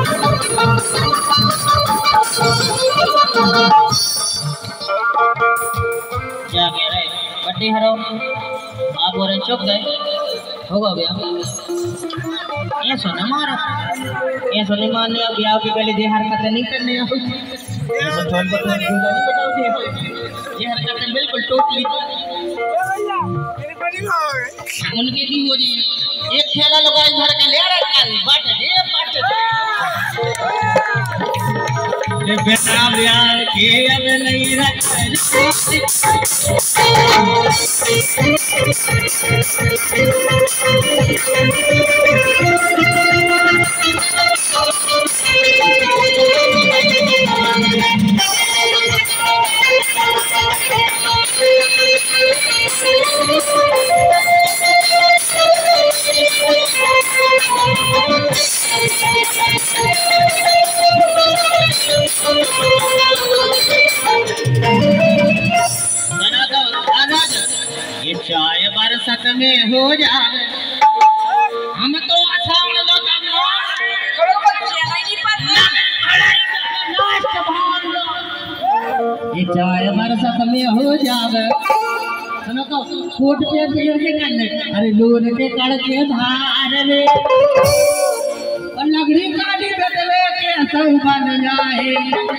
क्या कह रहे बड्डे हरो आप बोल रहे चुप गए होगा भैया ये सुन मारो ये सुन मारने अब ब्याह की पहले ये हरकतें नहीं करने ये सब छोड़ कर नहीं बताओ ये हरकतें बिल्कुल टोटली उनके भी हो जाए एक खेला लगा घर का ले रहा कल बट दे बेटा ब्याह के अब नहीं रखते ये चाय बरसत में हो जाए हम तो आसान लोग ये चाय बरसत में हो जाए सुनो तो कोट पे पेड़ के करने अरे लोन के कड़ के धार में और लगड़ी काली बदले के सब बन जाए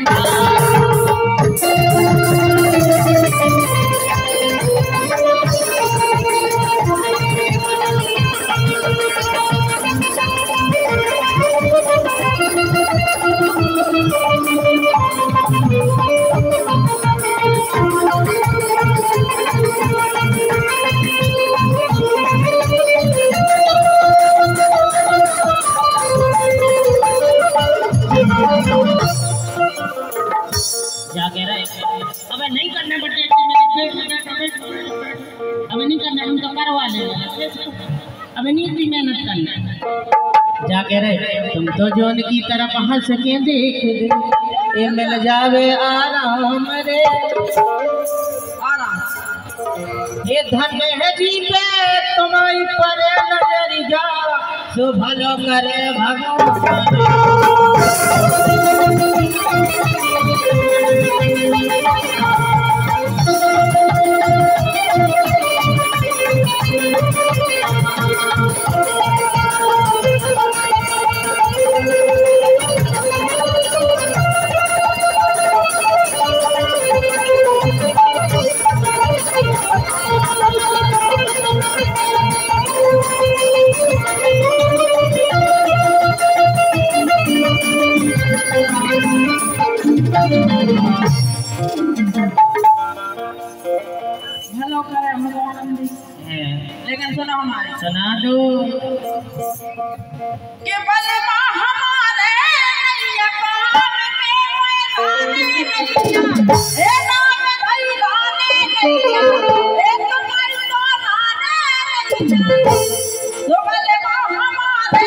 क्या कह रहे अबे नहीं करने बटे अबे नहीं करना हम तो करवा लेंगे अबे नहीं इतनी मेहनत करना क्या कह रहे तुम तो जोन की तरफ हंस के देख ये मिल जावे आराम रे आराम ये धन है जी पे तुम्हारी पर नजर जा सो भलो करे भगवान हेलो करे लेकिन सुना हमारे सुना दो के बलमा हमारे नैया पार ए नाम भाई रानी नैया ए तुम्हारी तो रानी नैया तो बलमा हमारे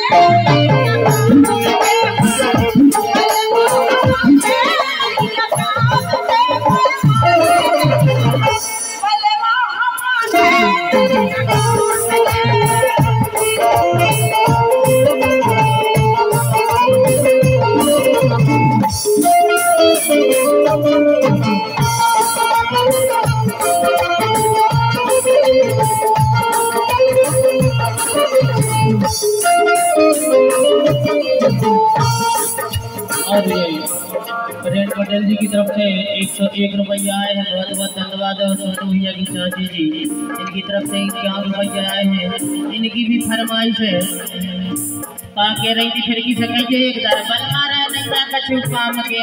और प्रेम पटेल जी की तरफ से 101 रुपया आए हैं बहुत बहुत धन्यवाद है सोनू भैया की चाची जी इनकी तरफ से 51 रुपया आए हैं इनकी भी फरमाइश है कह रही थी फिर की सके एक दर बल मारा नहीं ना कछु काम के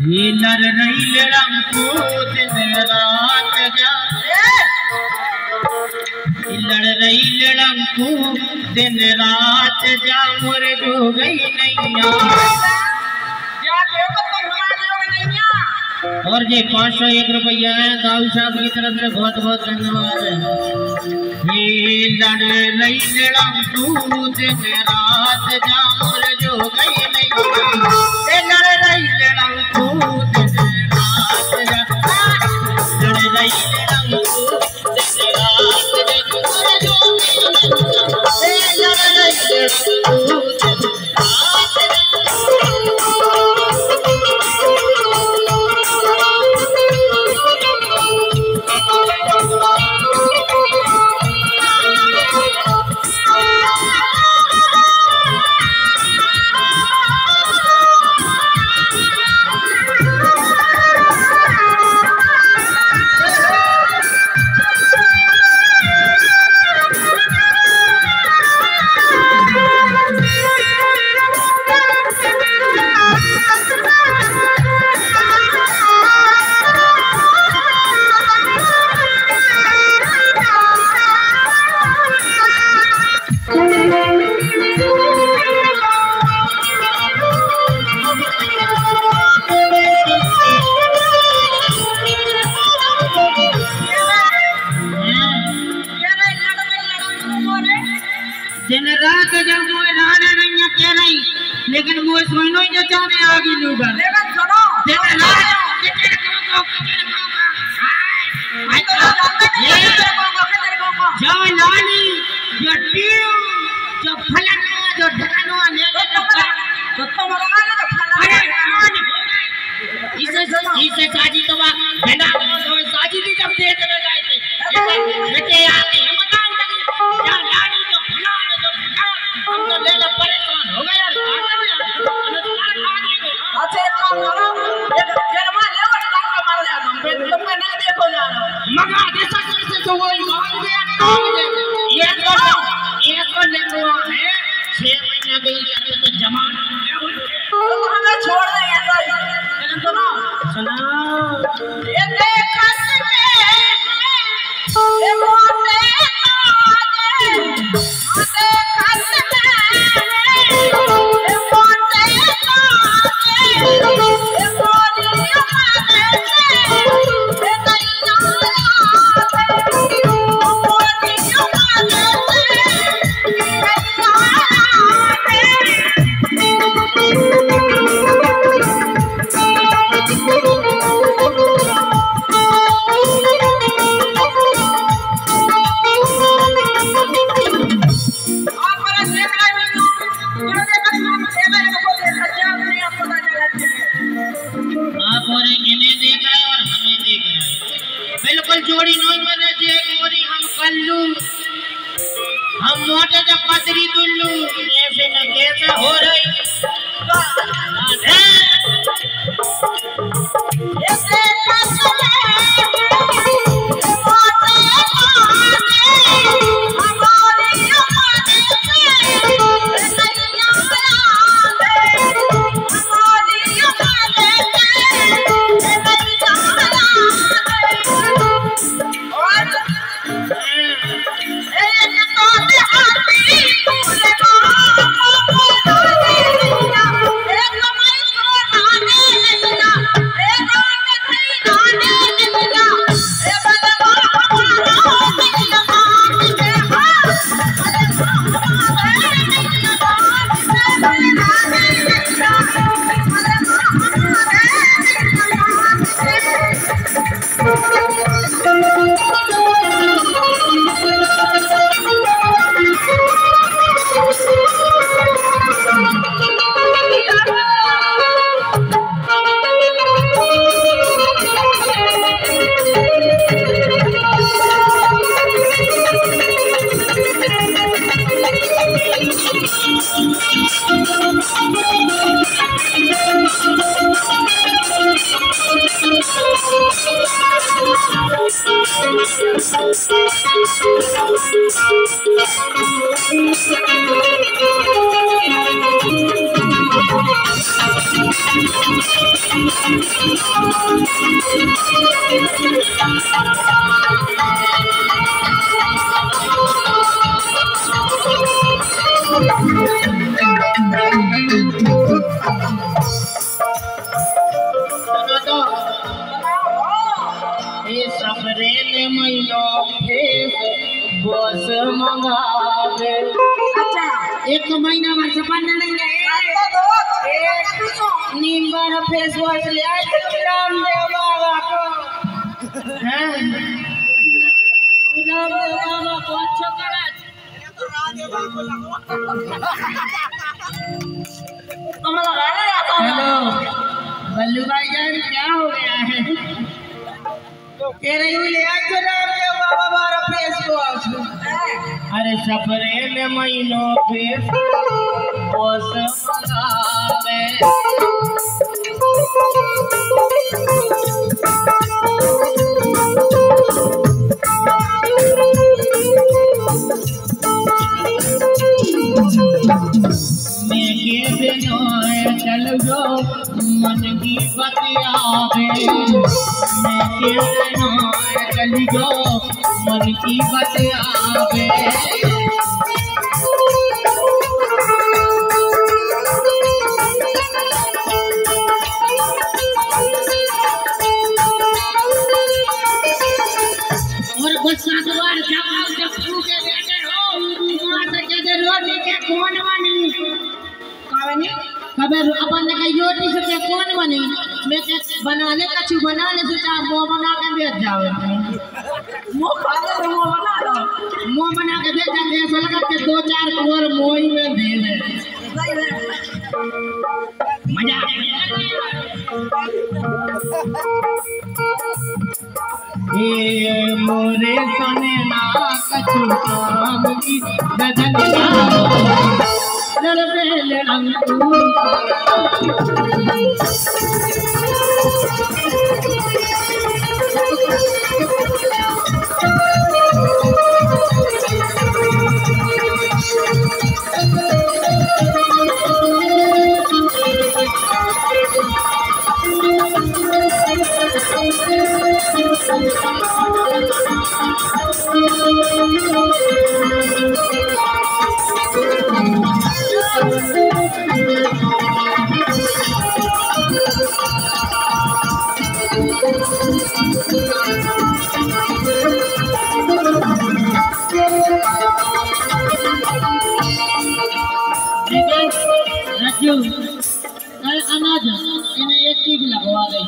ये लड़ रही लड़ंको दिन रात जा, लड़ रही लड़ंको दिन रात जा, मोर जो गई नैया। और ये 501 रुपया है दाऊ साहब की तरफ से, बहुत बहुत धन्यवाद है। ये लड़ रही लड़ंको दिन रात जा, मोर जो गई नैया। ये लड़ रही लड़ंको दिन रात जा, लड़ रही लड़ंको दिन रात जा, मोर जो गई नैया। ये लड़ रही लड़ंको दिन रात जा। दिन रात जब वो राना नहीं कह रही, लेकिन वो सुनो ही चाहने आगे लोग लेकिन सुनो दिन रात जो लाली जो टीम जो फलाना जो ढकानो लेके तो मगा ले तो फलाना इसे साजी तो बेटा तो साजी भी जब दे चले गए थे बेटे आके हिम्मत आ गई क्या लाली जो फलाना जो ढका हम तो ले ले परेशान हो गए यार। अच्छा एक काम करो ये गरमा ले और टांग मार ले हम पे तुम पे नहीं देखो जाना मगा दे सकते तो वो मार दे टांग दे ये तो ले हुआ है 6 महीना गई जाते तो जमान तो हमें छोड़ दे ऐसा ही। लेकिन सुनो ये देखत में ये मोटे ताजे मोटे खत में ये मोटे ताजे ये मोरी माने ये नैया मोरी माने जोड़ी नहीं मिले जे गोरी हम कल्लू हम मोटे जब पतरी दुल्लू ऐसे न कैसे हो रही ऐसे सबरेले महीनों फेस बस मंगावे। अच्छा 1 महीना में सपन नहीं है नीम बार फेस वॉश ले आए रामदेव बाबा को। हैं रामदेव बाबा को अच्छा करा हेलो बल्लू भाईजान क्या हो गया है तेरे ले आज रामदेव बाबा बारा फेस वॉश। अरे सफरेल महीनों फेस वॉश मंगावे। चल जो मन की बतियावे। चल जो मन की बतियावे। और गुस्सा द्वार जवाब जब के बेटे हो वहां से कहते रोटी के कौन बनी कबर अपन ने कही रोटी से क्या कौन बनी मैं बनाने का चू बनाने से चार मुंह बना के बेच जाओ मुंह खाने से मुंह बना लो मुंह बना के बेच जाते ऐसा लगा कि 2-4 करोड़ मुंह ही में दे दे मजा ये मोरे सने ना कछु काम की गजनिया लड़बे अंकुर अनाज इन्हें एक चीज लगवा दे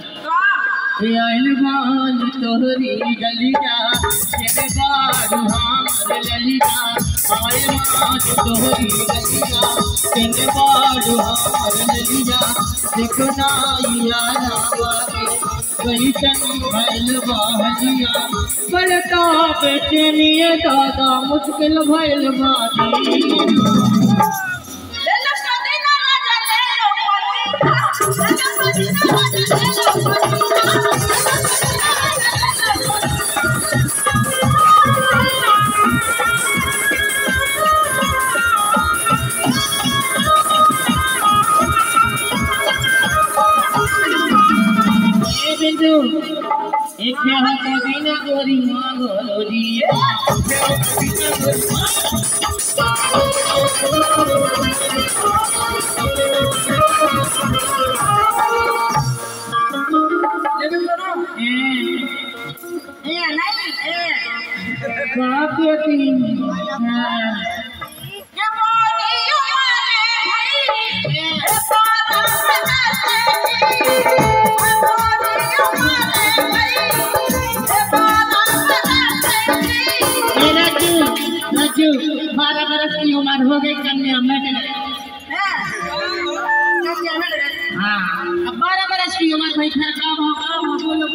जाए तोहरी गलिया तेरे बारू हमारे ललिया तोहरी गलिया तेरे बारू हमारे ललिया देखना यारा कैसन भैल बहलिया बलता बेचनिए दादा मुश्किल भैल बाती एक हाथ बिना गोरी मांगो दिए राजू 12 बरस की उम्र हो गई कन्या में हाँ अब 12 बरस की उम्र भाई फिर काम होगा बोलो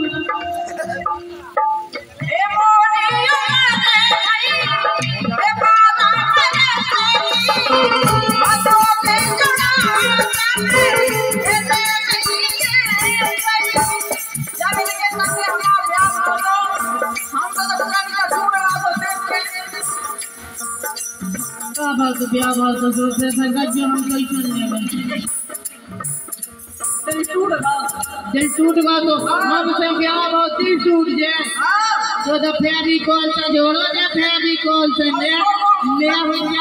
ब्याह तो दूसरे संगत जो हम कोई सुनने में दिल टूट गया तो हमसे ब्याह बहुत दिल टूट जाए तो फेविकोल से जोड़ो जे फेविकोल से ले हो जा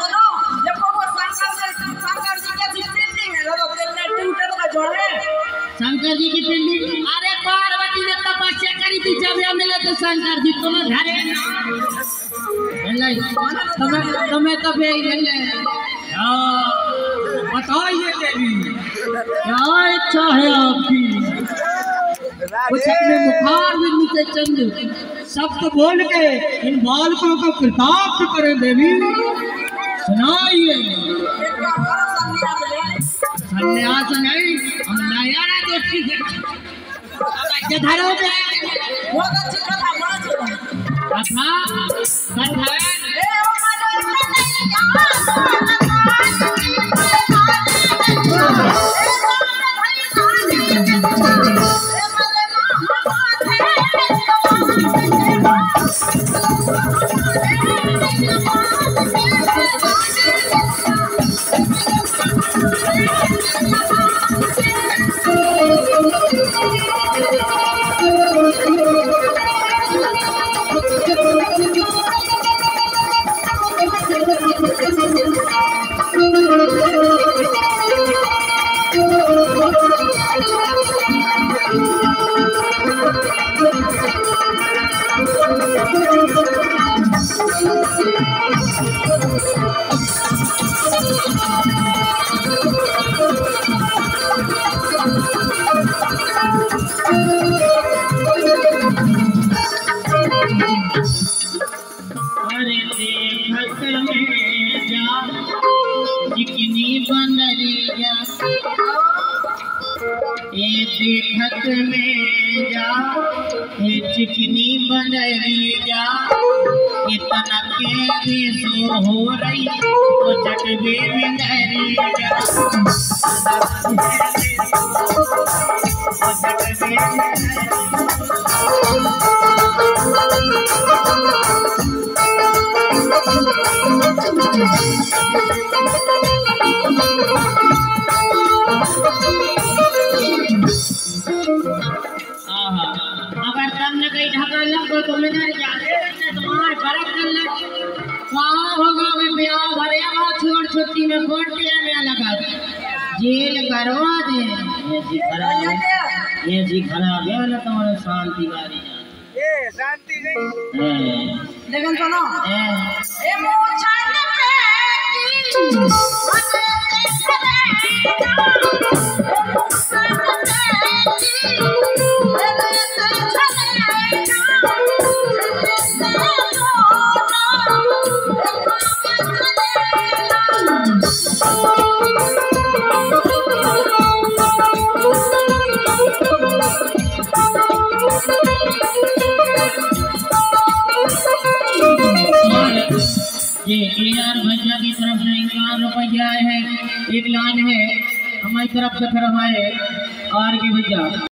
शंकर जी की पिंडी अरे पार्वती ने तपस्या करी थी जब ये मिले तो शंकर जी को ना घरे तुम्हें तो भी मिले बताइए देवी क्या इच्छा है आपकी कुछ अपने मुखार में नीचे चंद शब्द बोल के इन बालकों को कृतार्थ करें देवी सुनाइए संन्यास नहीं हम नया दोस्ती से धरो पे बहुत अच्छी कथा चिकनी बनरिया देखत में जा चिकनी बनरिया इतना के सो हो रही तो चटबे अगर तुमने कहीं ढका लगो तो मिनर जाते तुम्हारे फर्क कर लग कहाँ होगा वे ब्याह भरेगा छोड़ छुट्टी में फोड़ दिया मैं लगा जेल करवा दे ये जी खराब है ना तुम्हारे शांति वाली ये शांति नहीं लेकिन सुनो ए मोछा ने ये यार भैया की तरफ से 1 लाख रुपया है 1 लाख है हमारी तरफ से फिर हमारे और के भैया